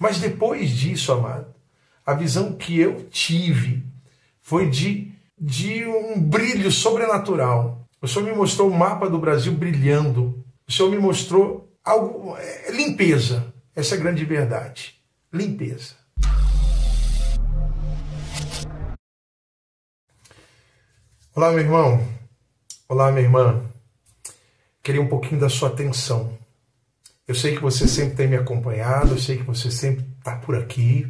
Mas depois disso, amado, a visão que eu tive foi de um brilho sobrenatural. O Senhor me mostrou o mapa do Brasil brilhando. O Senhor me mostrou algo, limpeza. Essa é a grande verdade. Limpeza. Olá, meu irmão. Olá, minha irmã. Queria um pouquinho da sua atenção. Eu sei que você sempre tem me acompanhado, eu sei que você sempre está por aqui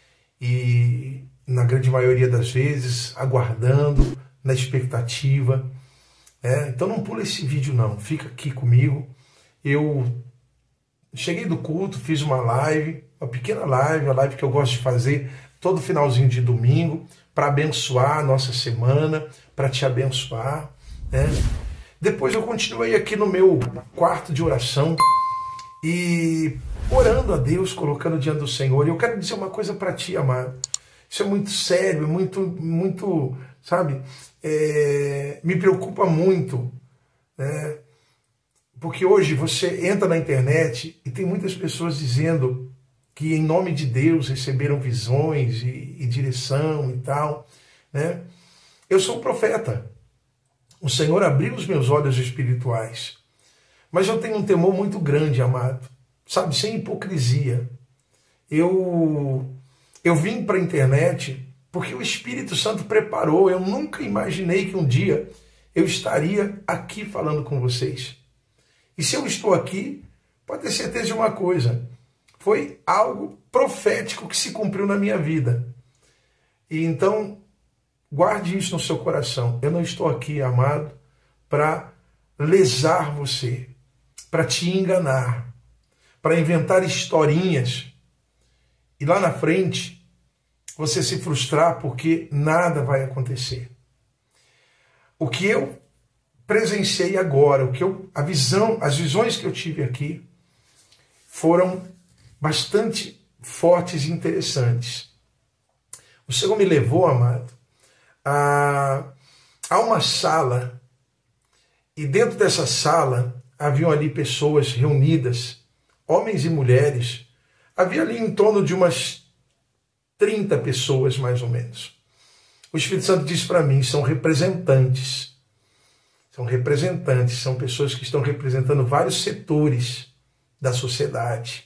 e, na grande maioria das vezes, aguardando, na expectativa. Então não pula esse vídeo não, fica aqui comigo. Eu cheguei do culto, fiz uma live, uma pequena live, a live que eu gosto de fazer todo finalzinho de domingo, para abençoar a nossa semana, para te abençoar. Depois eu continuei aqui no meu quarto de oração e orando a Deus, colocando diante do Senhor. E eu quero dizer uma coisa para ti, amado. Isso é muito sério, muito, sabe? Me preocupa muito, né? Porque hoje você entra na internet e tem muitas pessoas dizendo que em nome de Deus receberam visões e direção e tal, né? Eu sou um profeta. O Senhor abriu os meus olhos espirituais. Mas eu tenho um temor muito grande, amado. Sabe, sem hipocrisia. Eu vim para a internet porque o Espírito Santo preparou. Eu nunca imaginei que um dia eu estaria aqui falando com vocês. E se eu estou aqui, pode ter certeza de uma coisa. Foi algo profético que se cumpriu na minha vida. E então, guarde isso no seu coração. Eu não estou aqui, amado, para lesar você, para te enganar, para inventar historinhas e lá na frente você se frustrar porque nada vai acontecer. O que eu presenciei agora, as visões que eu tive aqui foram bastante fortes e interessantes. O Senhor me levou, amado, a uma sala, e dentro dessa sala haviam ali pessoas reunidas, homens e mulheres. Havia ali em torno de umas 30 pessoas, mais ou menos. O Espírito Santo disse para mim, são representantes. São representantes, são pessoas que estão representando vários setores da sociedade.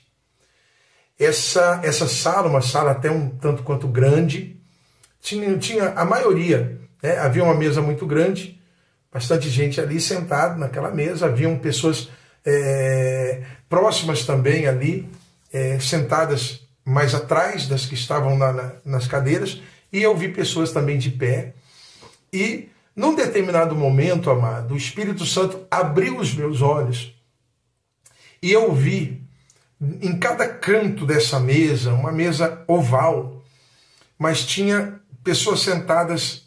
Essa sala, uma sala até um tanto quanto grande, tinha a maioria, né? Havia uma mesa muito grande, bastante gente ali sentada naquela mesa, haviam pessoas próximas também ali, sentadas mais atrás das que estavam nas cadeiras, e eu vi pessoas também de pé. E num determinado momento, amado, o Espírito Santo abriu os meus olhos e eu vi em cada canto dessa mesa, uma mesa oval, mas tinha pessoas sentadas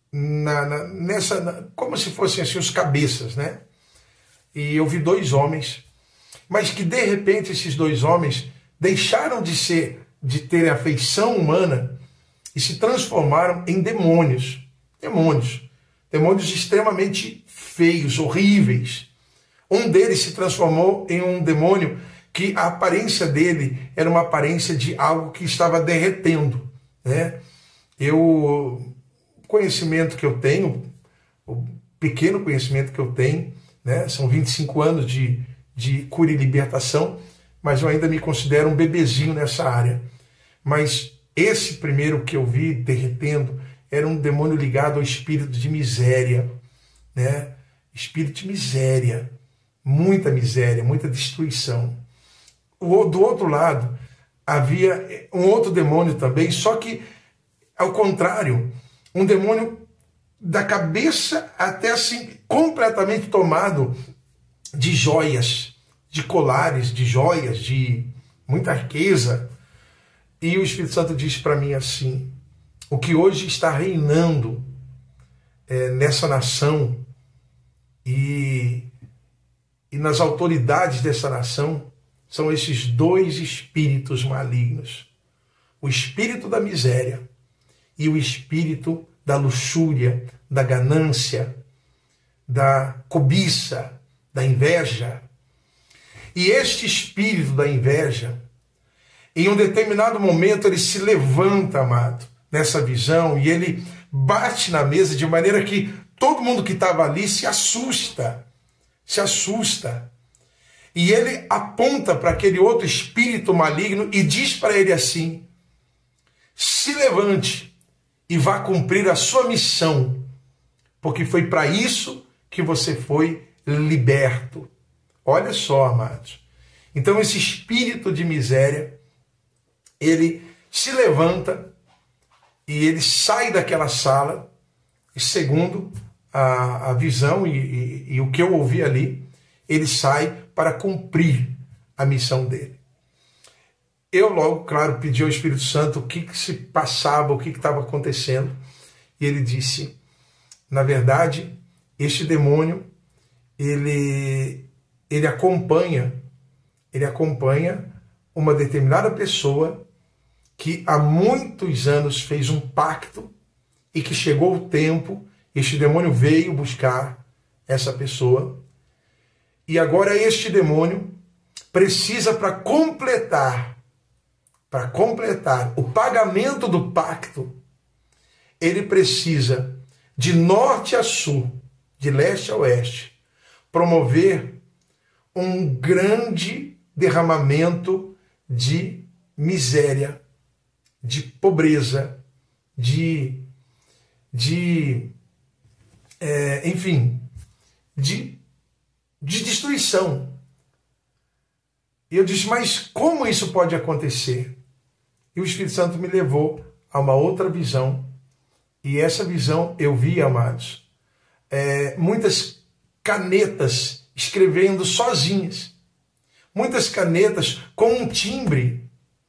como se fossem assim os cabeças, né? E eu vi dois homens, mas que de repente esses dois homens deixaram de ter a feição humana e se transformaram em demônios. Demônios extremamente feios, horríveis. Um deles se transformou em um demônio que a aparência dele era uma aparência de algo que estava derretendo, né? O conhecimento que eu tenho, o pequeno conhecimento que eu tenho, né? São 25 anos de cura e libertação, mas eu ainda me considero um bebezinho nessa área. Mas esse primeiro que eu vi derretendo era um demônio ligado ao espírito de miséria, né? Espírito de miséria, muita destruição. Do outro lado, havia um outro demônio também, só que, ao contrário, um demônio da cabeça até assim, completamente tomado de joias, de colares, de joias, de muita riqueza. E o Espírito Santo disse para mim assim, o que hoje está reinando nessa nação e nas autoridades dessa nação são esses dois espíritos malignos. O espírito da miséria e o espírito da luxúria, da ganância, da cobiça, da inveja. E este espírito da inveja, Em um determinado momento ele se levanta, amado, nessa visão, e ele bate na mesa de maneira que todo mundo que estava ali se assusta. Se assusta. E ele aponta para aquele outro espírito maligno e diz para ele assim: se levante e vá cumprir a sua missão, porque foi para isso que você foi liberto. Olha só, amados. Então esse espírito de miséria, ele se levanta e ele sai daquela sala, e segundo a visão e o que eu ouvi ali, ele sai para cumprir a missão dele. Eu logo, claro, pedi ao Espírito Santo o que se passava, o que estava acontecendo, e ele disse: na verdade, este demônio, ele acompanha uma determinada pessoa que há muitos anos fez um pacto e que chegou o tempo, este demônio veio buscar essa pessoa, e agora este demônio precisa, para completar o pagamento do pacto, ele precisa, de norte a sul, de leste a oeste, promover um grande derramamento de miséria, de pobreza, enfim, de destruição. E eu disse: mas como isso pode acontecer? E o Espírito Santo me levou a uma outra visão. E essa visão eu vi, amados, muitas canetas escrevendo sozinhas. Muitas canetas com um timbre,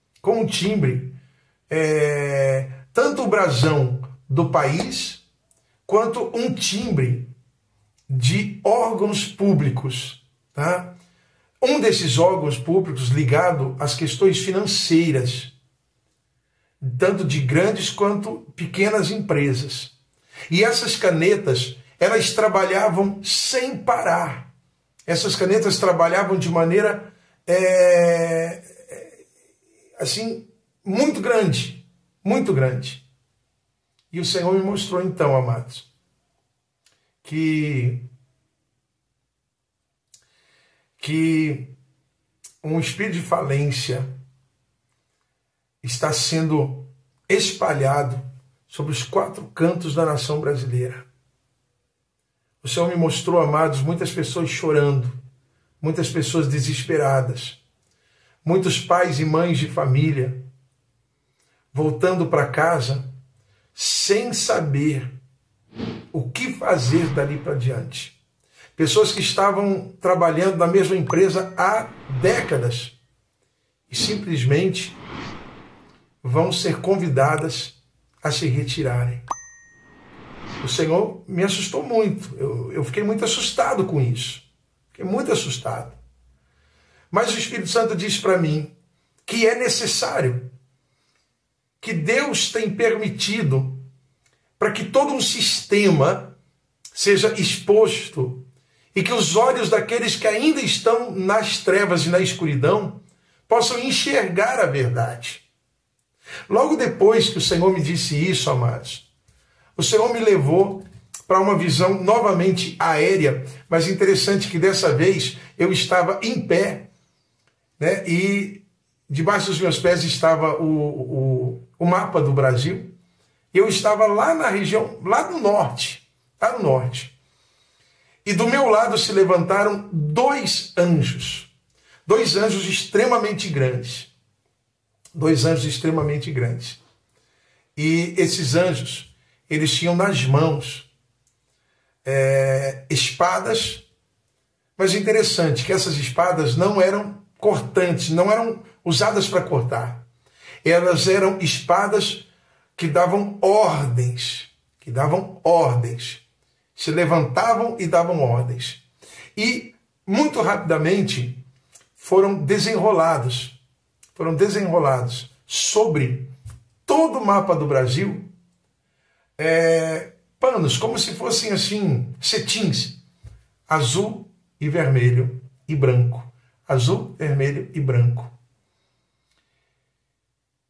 tanto o brasão do país, quanto um timbre de órgãos públicos, tá? Um desses órgãos públicos ligado às questões financeiras, tanto de grandes quanto pequenas empresas. E essas canetas, elas trabalhavam sem parar. Essas canetas trabalhavam de maneira, assim, muito grande, muito grande. E o Senhor me mostrou então, amados, que um espírito de falência está sendo espalhado sobre os 4 cantos da nação brasileira. O Senhor me mostrou, amados, muitas pessoas chorando, muitas pessoas desesperadas, muitos pais e mães de família voltando para casa sem saber o que fazer dali para diante. Pessoas que estavam trabalhando na mesma empresa há décadas e simplesmente vão ser convidadas a se retirarem. O Senhor me assustou muito. Eu fiquei muito assustado com isso. Fiquei muito assustado. Mas o Espírito Santo diz para mim que é necessário, que Deus tem permitido para que todo um sistema seja exposto e que os olhos daqueles que ainda estão nas trevas e na escuridão possam enxergar a verdade. Logo depois que o Senhor me disse isso, amados, o Senhor me levou para uma visão novamente aérea, mas interessante que dessa vez eu estava em pé, né? E debaixo dos meus pés estava o mapa do Brasil. Eu estava lá na região, lá no norte. E do meu lado se levantaram 2 anjos. 2 anjos extremamente grandes. 2 anjos extremamente grandes. E esses anjos, eles tinham nas mãos espadas, mas interessante que essas espadas não eram cortantes, não eram usadas para cortar. Elas eram espadas que davam ordens, se levantavam e davam ordens. E muito rapidamente foram desenrolados sobre todo o mapa do Brasil, panos, como se fossem assim, cetins, azul e vermelho e branco. Azul, vermelho e branco.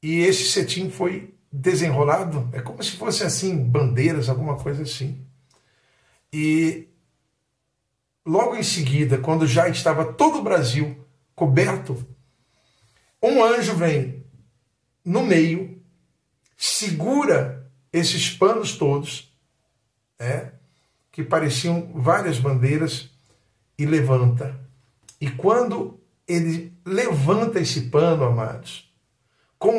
e esse cetim foi desenrolado, é como se fosse assim, bandeiras, alguma coisa assim. E logo em seguida, quando já estava todo o Brasil coberto, um anjo vem no meio, segura esses panos todos, que pareciam várias bandeiras, e levanta. E quando ele levanta esse pano, amados, com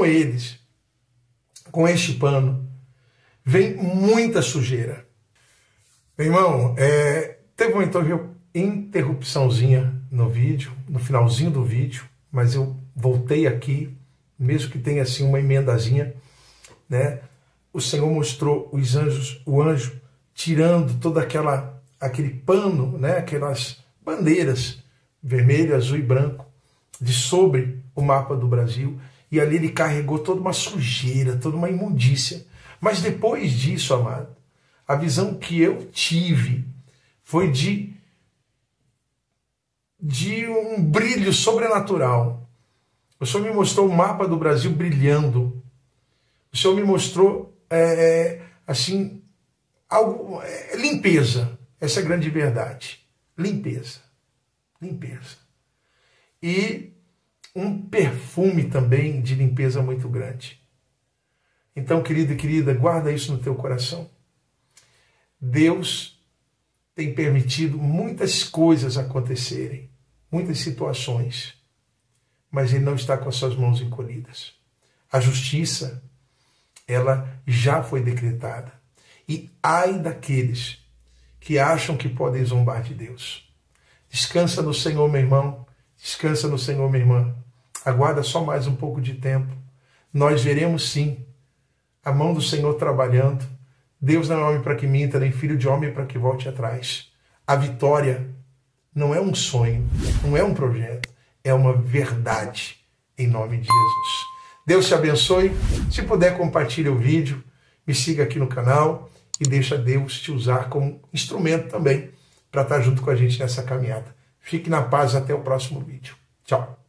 este pano, vem muita sujeira. Meu irmão, teve uma interrupçãozinha no vídeo, no finalzinho do vídeo, mas eu voltei aqui, mesmo que tenha assim uma emendazinha, né? O Senhor mostrou o anjo tirando todo aquele pano, né? Aquelas bandeiras vermelho, azul e branco de sobre o mapa do Brasil, e ali ele carregou toda uma sujeira, toda uma imundícia. Mas depois disso, amado, a visão que eu tive foi de um brilho sobrenatural. O Senhor me mostrou o mapa do Brasil brilhando. O Senhor me mostrou assim algo, limpeza. Essa é a grande verdade. Limpeza. E um perfume também de limpeza muito grande. Então, querido e querida, guarda isso no teu coração. Deus tem permitido muitas coisas acontecerem, muitas situações, mas Ele não está com as suas mãos encolhidas. A justiça, ela já foi decretada. E ai daqueles que acham que podem zombar de Deus. Descansa no Senhor, meu irmão. Descansa no Senhor, minha irmã. Aguarda só mais um pouco de tempo. Nós veremos sim a mão do Senhor trabalhando. Deus não é homem para que minta, nem filho de homem para que volte atrás. A vitória não é um sonho, não é um projeto, é uma verdade em nome de Jesus. Deus te abençoe. Se puder, compartilhe o vídeo, me siga aqui no canal e deixa Deus te usar como instrumento também para estar junto com a gente nessa caminhada. Fique na paz, até o próximo vídeo. Tchau.